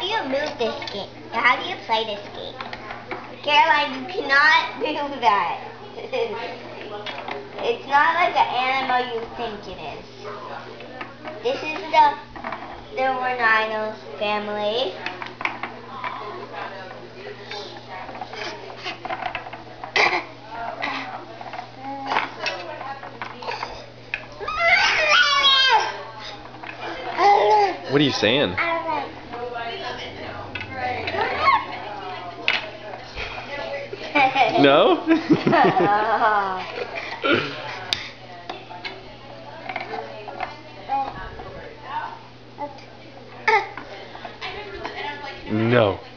do you move this game? How do you play this game? Caroline, you cannot move that. It's not like the animal you think it is. This is the Rhino family. What are you saying? No? No.